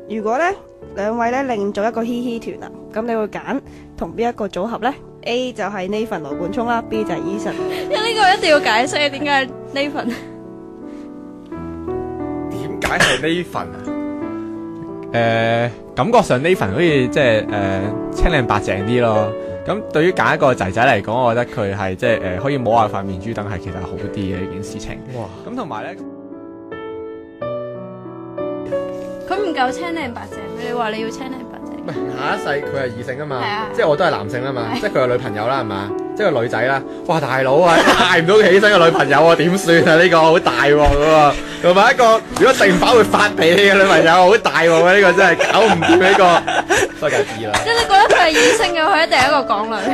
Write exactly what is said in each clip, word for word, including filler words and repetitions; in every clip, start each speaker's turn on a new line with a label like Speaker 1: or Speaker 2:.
Speaker 1: 如果咧兩位咧另組一個嘻嘻團啊，咁你會揀同邊一個組合咧 ？A 就係 Nathan 羅冠聰啦 ，B 就係 Eason。
Speaker 2: 因為呢個一定要解釋點解 Nathan。
Speaker 3: 點解係 Nathan 啊？誒、呃，感覺上 Nathan 好似即係誒青靚白淨啲咯。咁對於揀一個仔仔嚟講，我覺得佢係即係誒可以摸下塊面珠燈係其實好啲嘅呢件事情。哇！咁同埋咧。
Speaker 2: 佢唔夠青靚白淨，你話你要青靚白淨。
Speaker 3: 唔係下一世佢係異性啊嘛，
Speaker 2: 啊
Speaker 3: 即係我都係男性啊嘛，即係佢有女朋友啦係嘛，即係個女仔啦。哇大佬啊，嗌唔到起身嘅女朋友啊，點算啊？呢、這個好大鑊嘅喎，同埋一個如果定把會發脾氣嘅女朋友，好大鑊嘅呢個真係搞唔掂呢個。所以梗係知啦。
Speaker 2: 即係你覺得佢係異性嘅，佢一定係一個港女。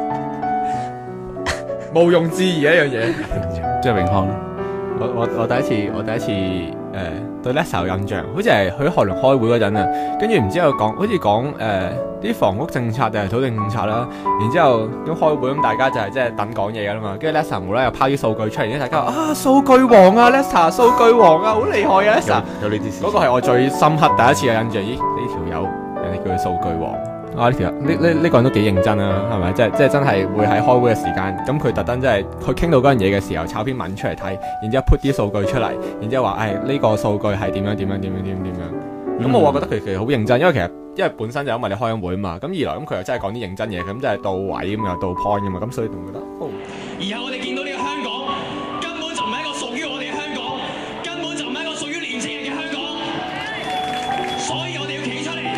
Speaker 3: 毋庸置疑一樣嘢。
Speaker 4: 即係永康咧。
Speaker 3: 我我我第一次我第一次誒、呃、對 Lesa 有印象，好似係去海倫開會嗰陣啊，跟住唔知有講好似講誒啲房屋政策定係土地政策啦，然之後咁開會咁大家就係即係等講嘢噶啦嘛，跟住 Lesa 無啦啦又拋啲數據出嚟，然之後大家話啊數據王啊 Lesa 數據王啊好厲害啊 Lesa，
Speaker 4: 有呢啲事，
Speaker 3: 嗰個係我最深刻第一次嘅印象，咦呢條友人哋叫佢數據王。啊！呢條呢呢呢個人都幾認真啊，係咪？即係即係真係會喺開會嘅時間，咁佢特登即係佢傾到嗰樣嘢嘅時候，炒篇文出嚟睇，然之後 put 啲數據出嚟，然之後話誒呢個數據係點樣點樣點樣點樣點樣。咁、嗯、我話覺得佢其實好認真，因為其實因為本身就因為你開緊會啊嘛，咁二來咁佢又真係講啲認真嘢，咁真係到位咁又到 point 噶嘛，咁所以我覺得。哦、
Speaker 5: 而後我哋見到呢個香港根本就唔係一個屬於我哋嘅香港，根本就唔係一個屬於年輕人嘅香港，所以我哋要企出嚟。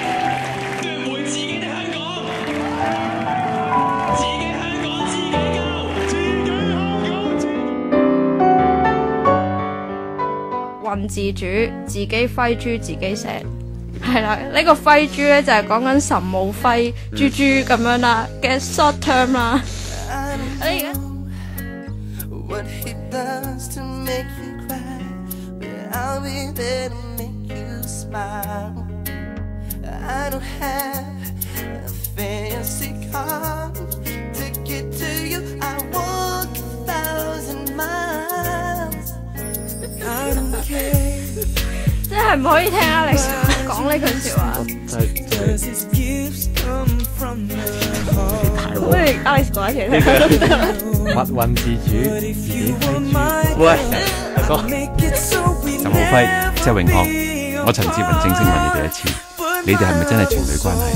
Speaker 2: 運自主，自己揮珠自己寫，係啦。呢、這個揮珠咧就係講緊岑敖暉豬豬咁樣啦嘅 short term 啦。你而家即係唔可以聽 Alex 講呢句説話。
Speaker 1: 不如 Alex 講一次聽下都得。
Speaker 3: 密運自主，自己揮珠。喂，阿哥，
Speaker 4: 岑敖暉即係永康，我陳志雲正式問你哋一次，你哋係咪真係情侶關係？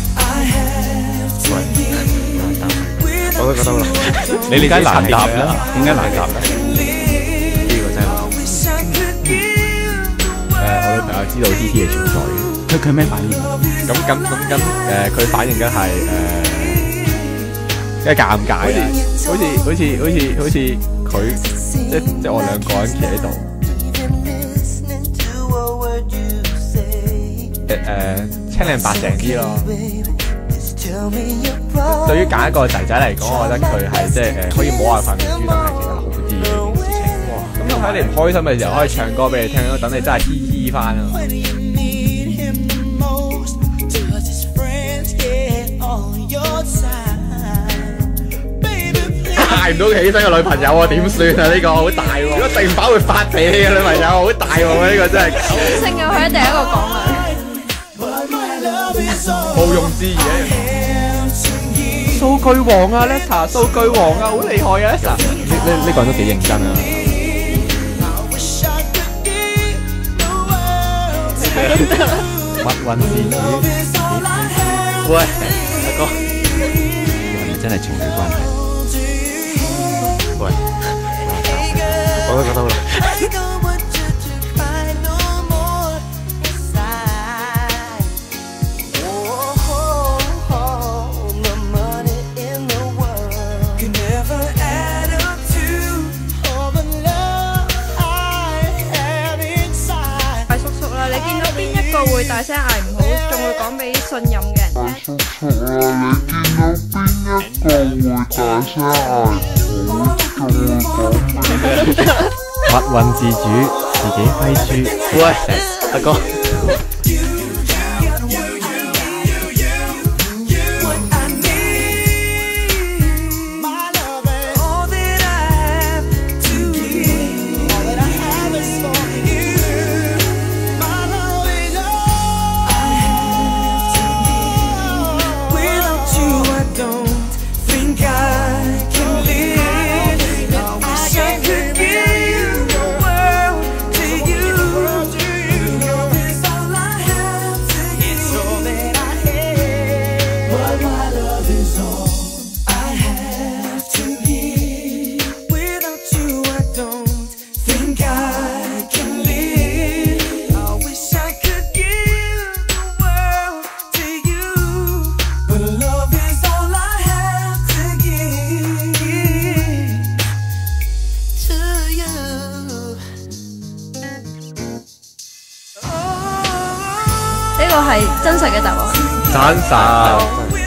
Speaker 3: 喂，我都覺得好難。
Speaker 4: 你點解難答咧？點解難答咧？
Speaker 3: 誒，我女朋友知道 T T 嘅存在嘅，
Speaker 4: 佢佢咩反應？
Speaker 3: 咁咁咁咁誒，佢反應緊係誒，即係尷尬啦，好似好似好似好似佢即即我兩個人企喺度，誒誒青靚白淨啲咯。對於揀一個仔仔嚟講，我覺得佢係即係誒可以摸下塊面珠燈係其實好啲嘅一件事情。哇！咁喺你唔開心嘅時候，可以唱歌俾你聽咯，等你真係嘻嘻翻啊！嗌唔到起身嘅女朋友啊，點算啊？呢、這個好大喎！如果定把會發脾氣嘅女朋友，好大喎！呢、這個真係
Speaker 2: 異性嘅佢一定係一個港女。
Speaker 3: 毋庸置疑啊！數據王啊 ，Lesa 數據王啊，好厲害啊 ，Lesa！ 呢呢呢個人都幾認真啊！密運自主，喂，阿哥，
Speaker 4: 係咪真係情侶關係？
Speaker 3: 喂，我都覺得好難。
Speaker 2: 會大聲嗌唔好，仲會講俾信任嘅人聽。叔叔啊，你見到邊一個會大聲嗌唔好，仲會講俾
Speaker 3: 密運自主，自己揮珠。喂，阿哥。
Speaker 2: 個係真實嘅答案。
Speaker 3: 真實。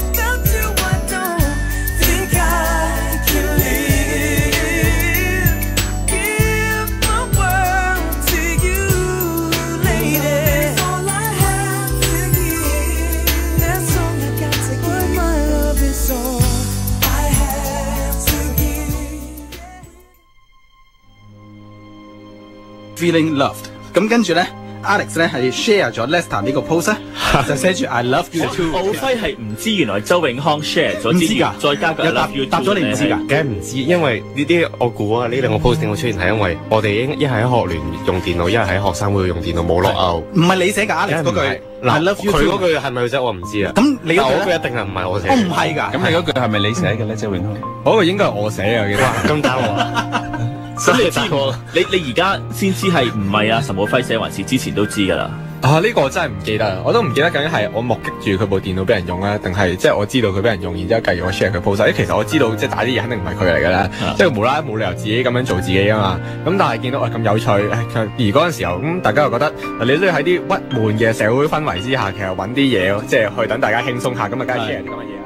Speaker 6: Feeling loved， 咁跟住咧 ，Alex 咧係 share 咗 Lester 呢個 post 咧，就寫住 I love you too。
Speaker 7: 奧輝係唔知原來周永康 share 咗，
Speaker 6: 唔知㗎，
Speaker 7: 再加個 I love you too
Speaker 6: 答咗你唔知㗎，
Speaker 8: 梗係唔知，因為呢啲我估啊，呢兩個 post 點會出現係因為我哋一係喺學聯用電腦，一係喺學生會用電腦冇落勾。
Speaker 6: 唔係你寫㗎 Alex 嗰句 I love you too。
Speaker 8: 佢嗰句係咪啫？我唔知啊。
Speaker 6: 咁你嗰句
Speaker 8: 嗰句一定係唔係我寫？
Speaker 6: 我唔係㗎。
Speaker 4: 咁你嗰句係咪你寫嘅咧，周永康？
Speaker 3: 嗰個應該係我寫嘅，我記得。
Speaker 8: 咁打我。
Speaker 7: 咁你知喎？你你而家先知係唔係啊？岑敖輝寫還是之前都知㗎啦？
Speaker 3: 啊！呢、這個我真係唔記得啦，我都唔記得究竟係我目擊住佢部電腦俾人用啊，定係即係我知道佢俾人用，然之後繼而我 share 佢 post。其實我知道即係打啲嘢肯定唔係佢嚟㗎啦，即係無啦啦冇理由自己咁樣做自己㗎嘛。咁但係見到喂咁有趣，而嗰陣時候咁大家又覺得你都要喺啲鬱悶嘅社會氛圍之下，其實揾啲嘢即係去等大家輕鬆下，咁啊梗係 share 啲咁嘅嘢啦。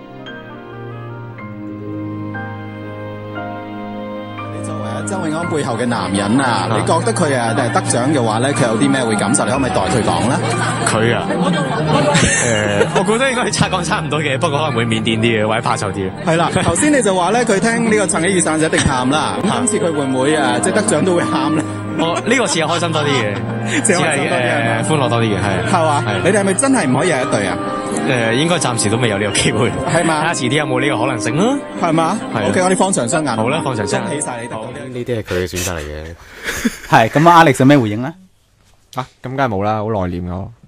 Speaker 9: 周永康背後嘅男人啊，你覺得佢啊得獎嘅話咧，佢有啲咩會感受？你可唔可以代佢講咧？
Speaker 8: 佢啊，誒，我覺得應該係差講差唔多嘅，不過可能會腼腆啲嘅，或者怕醜啲嘅。
Speaker 9: 係啦，頭先你就話咧，佢聽呢個撐起雨傘就一定喊啦。咁今次佢會唔會啊，即係得獎都會喊咧？
Speaker 8: 我呢個似係開心多啲嘅，只係誒歡樂多啲嘅，係。
Speaker 9: 係嘛？你哋係咪真係唔可以係一對啊？
Speaker 8: 誒，應該暫時都未有呢個機會。
Speaker 9: 係嘛？
Speaker 8: 睇下遲啲有冇呢個可能性咯。係
Speaker 9: 嘛 ？OK，我哋放長雙眼。
Speaker 8: 好啦，放長雙眼。
Speaker 9: 恭喜晒你得到
Speaker 8: 呢啲係佢嘅選擇嚟嘅。
Speaker 9: 係咁啊，Alex 有咩回應咧？
Speaker 3: 啊，咁梗係冇啦，好內斂㗎。